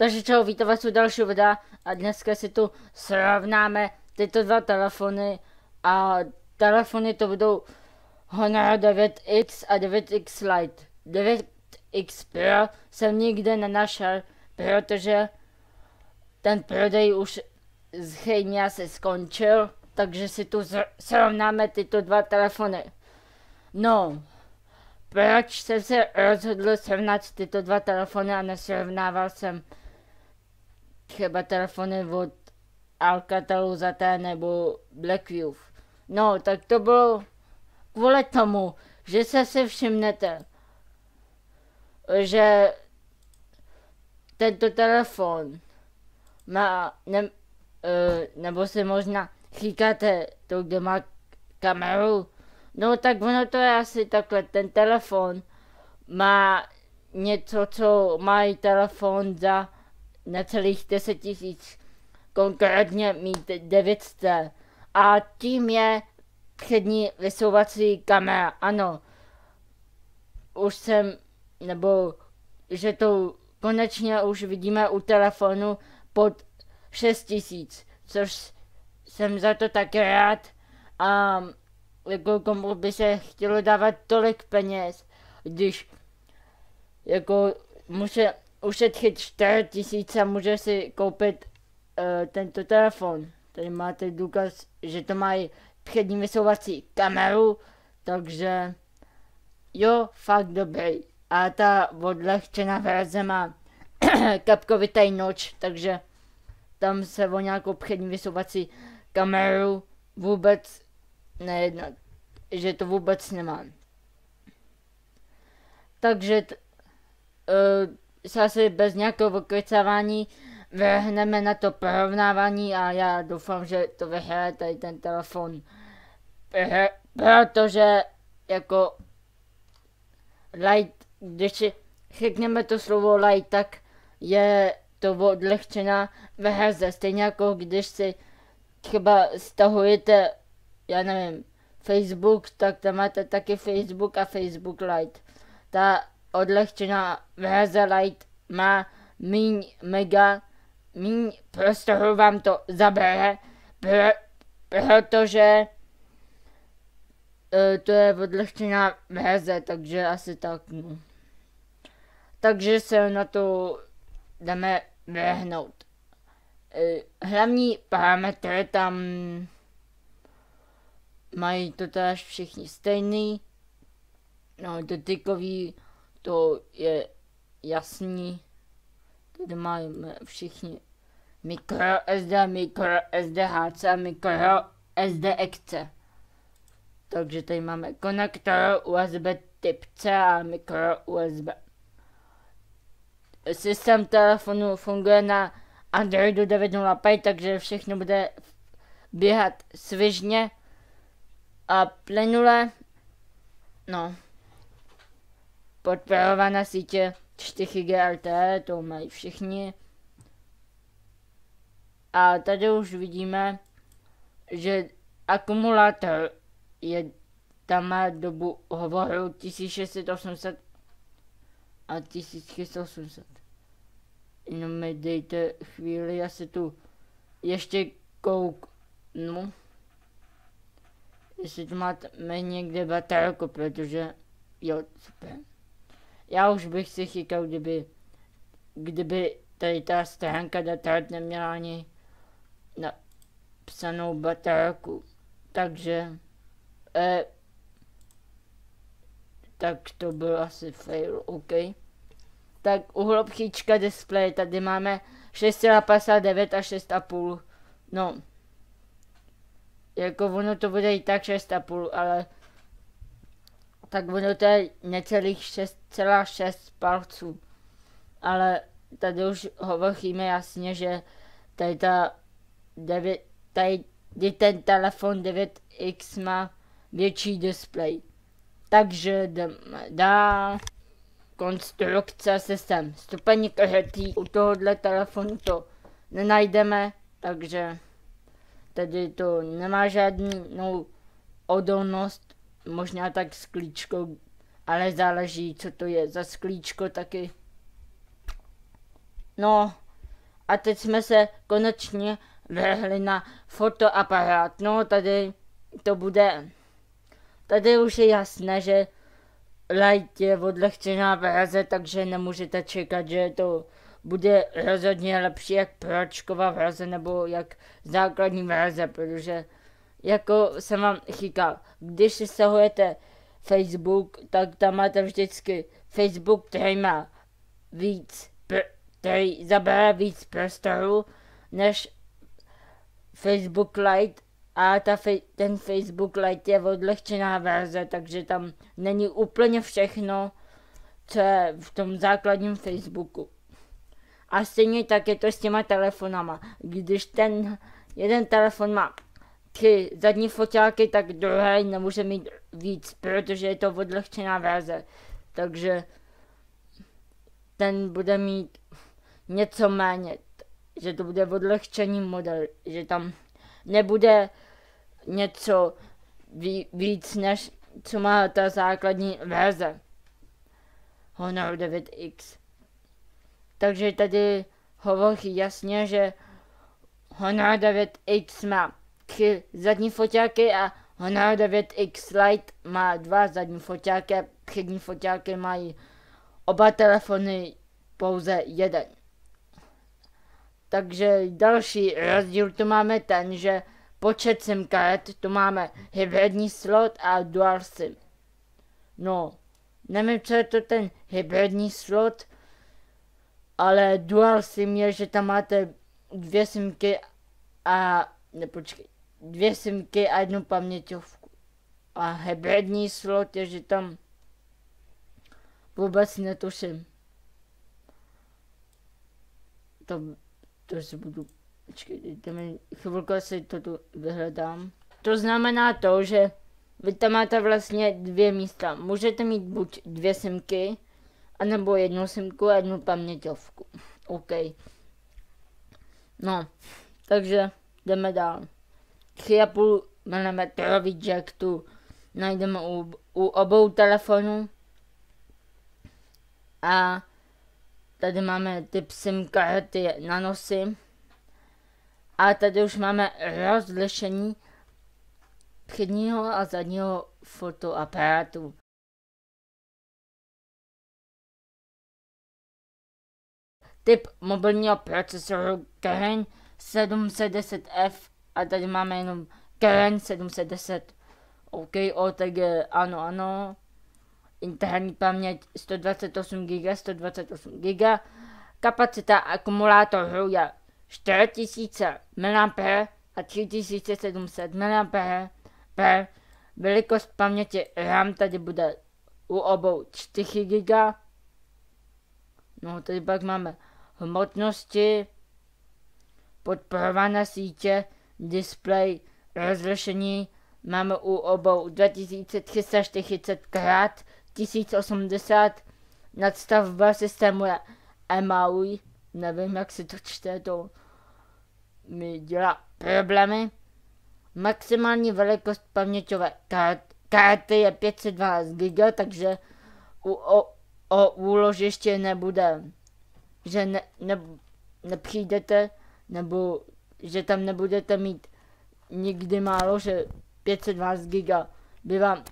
Takže čau, vítám vás u dalšího videa a dneska si tu srovnáme tyto dva telefony a telefony to budou Honor 9X a 9X Lite. 9X Pro jsem nikde nenašel, protože ten prodej už zřejmě asi skončil, takže si tu srovnáme tyto dva telefony. No, proč jsem se rozhodl srovnat tyto dva telefony a nesrovnával jsem třeba telefony od Alcatelu Zaté nebo Blackview. No, tak to bylo kvůli tomu, že se si všimnete, že tento telefon má, nebo si možná říkáte to, kde má kameru. No tak ono to je asi takhle, ten telefon má něco, co mají telefon za necelých 10 000, konkrétně mít 900. A tím je přední vysouvací kamera, ano. Už jsem, nebo že to konečně už vidíme u telefonu pod 6 000, což jsem za to taky rád. A jako komu by se chtělo dávat tolik peněz, když jako může ušetřit 4 000 a může si koupit tento telefon. Tady máte důkaz, že to mají přední vysouvací kameru, takže jo, fakt dobrý. A ta odlehčená verze má kapkovitý noč, takže tam se o nějakou přední vysouvací kameru vůbec nejedná, že to vůbec nemá. Takže se asi bez nějakého vykrycávání vrhneme na to porovnávání a já doufám, že to vyhraje tady ten telefon. Protože jako light, když si řekneme to slovo light, tak je to odlehčená verze. Stejně jako když si třeba stahujete, já nevím, Facebook, tak tam máte taky Facebook a Facebook Lite. Ta odlehčená verze Lite má míň prostoru vám to zabere, protože to je odlehčená verze, takže asi tak, no. Takže se na to jdeme vrhnout. Hlavní parametry tam mají to též všichni stejný. No, dotykový, to je jasný. Tady máme všichni microSD, microSD-HC a microSD-XC. Takže tady máme konektor USB typ C a micro USB. Systém telefonu funguje na Androidu 9.05, takže všechno bude běhat svižně a plynule. No, podporovaná sítě 4G LTE, to mají všichni. A tady už vidíme, že akumulátor tam má dobu hovoru 1600 a 1600. Jenom mi dejte chvíli, já se tu ještě kouknu, jestli tu máte někde baterku, protože jo, super. Já už bych si říkal, kdyby tady ta stránka Datart neměla ani napsanou baterku. Takže tak to byl asi fail, OK. Tak u hloubkýčka displeje tady máme 6,59 a 6,5. No, jako ono to bude i tak 6,5, ale tak ono to je necelých 6,6 palců. Ale tady už hovoříme jasně, že tady ten telefon 9X má větší displej. Takže jdeme dál. Konstrukce systém. Stupeň krytí u tohohle telefonu to nenajdeme, takže tady to nemá žádnou odolnost, možná tak sklíčko, ale záleží, co to je za sklíčko taky. No, A teď jsme se konečně vrhli na fotoaparát. No tady to bude, tady už je jasné, že Lite je odlehčená verze, takže nemůžete čekat, že to bude rozhodně lepší jak pročková verze nebo jak základní verze, protože jako jsem vám říkal, když si stahujete Facebook, tak tam máte vždycky Facebook, který má který zabere víc prostoru než Facebook Lite a ten Facebook Lite je odlehčená verze, takže tam není úplně všechno, co je v tom základním Facebooku. A stejně tak je to s těma telefonama. Když ten jeden telefon má 3 zadní foťáky, tak druhý nemůže mít víc, protože je to odlehčená verze. Takže ten bude mít něco méně, že to bude odlehčený model, že tam nebude něco víc, než co má ta základní verze Honor 9X. Takže tady hovoří jasně, že Honor 9X má 3 zadní foťáky a Honor 9X Lite má 2 zadní foťáky a přední foťáky mají oba telefony pouze jeden. Takže další rozdíl tu máme ten, že počet SIM karet, tu máme hybridní slot a dual SIM. No, nevím, co je to ten hybridní slot, ale dual SIM je, že tam máte 2 simky a, dvě simky a jednu paměťovku. A hybridní slot je, že tam vůbec netuším. To si budu, počkejte mi chvilku, si to tu vyhledám. To znamená to, že vy tam máte vlastně 2 místa. Můžete mít buď 2 simky, anebo 1 simku a 1 paměťovku. OK. No, takže jdeme dál. 3,5 mm jack tu najdeme u obou telefonů. A tady máme typ SIM karty nano SIM. A tady už máme rozlišení předního a zadního fotoaparátu. Typ mobilního procesoru Kirin 710F a tady máme jenom Kirin 710. OK, tak ano. Interní paměť 128 GB, kapacita akumulátoru je 4000 mAh a 3700 mAh. Velikost paměti RAM tady bude u obou 4 GB. No, tady pak máme hmotnosti, podporované sítě, display, rozlišení. Máme u obou 2340x1080, nadstavba systému je MAUI, nevím, jak se to čte, to mi dělá problémy. Maximální velikost paměťové karty je 512 GB, takže o úložiště nebude, že nepřijdete, nebo že tam nebudete mít nikdy málo, že 512 GB by vám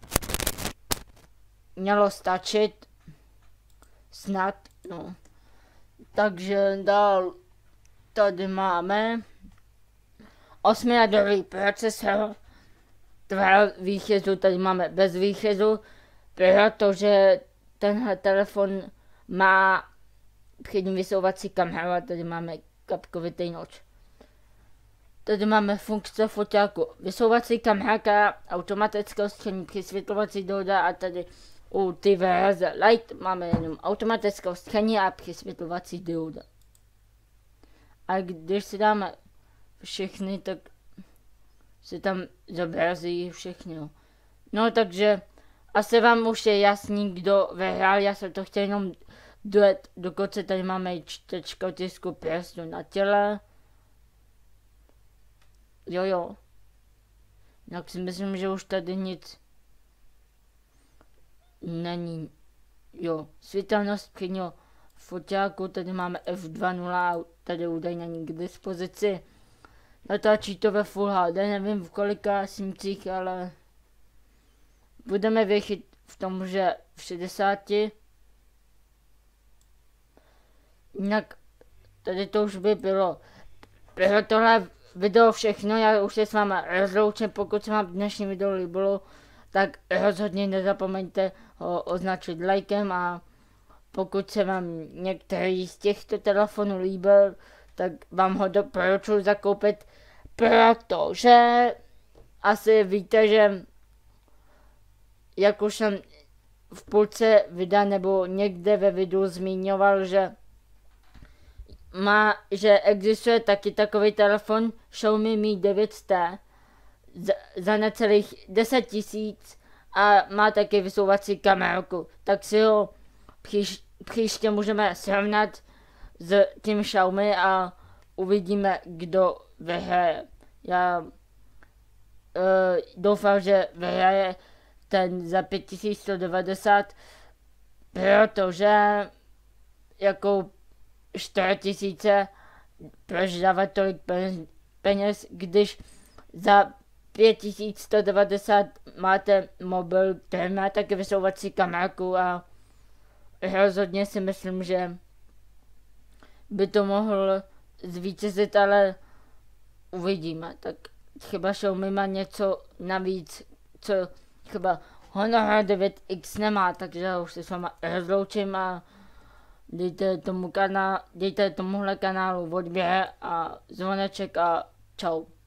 mělo stačit, snad, no. Takže dál tady máme 8-jádrový procesor, 2 výchezů tady máme bez výchezu, protože tenhle telefon má přední vysouvací kameru a tady máme kapkovitý noč. Tady máme funkce foťáku, vysouvací kamera, automatické skření, přisvětlovací dioda a tady u té verze Lite máme jenom automatické skření a přisvětlovací dioda. A když si dáme všechny, tak se tam zobrazí všechny. No takže asi vám už je jasný, kdo vyhrál, já jsem to chtěl jenom dojet, dokonce tady máme čtečka otisku prstu na těle. Jo. Tak si myslím, že už tady nic není. Jo, světelnost předního foťáku, tady máme f2.0, tady údaj není k dispozici. Natáčí to ve Full HD, nevím v kolika snímcích, ale budeme věřit v tom, že v 60. Jinak tady to už by bylo pro tohle video všechno, já už se s vámi rozloučím, pokud se vám dnešní video líbilo, tak rozhodně nezapomeňte ho označit lajkem a pokud se vám některý z těchto telefonů líbil, tak vám ho doporučuji zakoupit, protože asi víte, že jak už jsem v půlce videa nebo někde ve videu zmiňoval, že existuje taky takový telefon Xiaomi Mi 9T za necelých 10 000 a má taky vysouvací kamerku, tak si ho příště můžeme srovnat s tím Xiaomi a uvidíme, kdo vyhraje. Já doufám, že vyhraje ten za 5190, protože jako 4000, proč dávat tolik peněz, když za 5190 máte mobil, který má taky vysouvací kamerku a rozhodně si myslím, že by to mohl zvítězit, ale uvidíme. Tak třeba Xiaomi má něco navíc, co třeba Honor 9X nemá, takže už se s váma rozloučím a dejte tomuhle kanálu odběr a zvoneček a čau.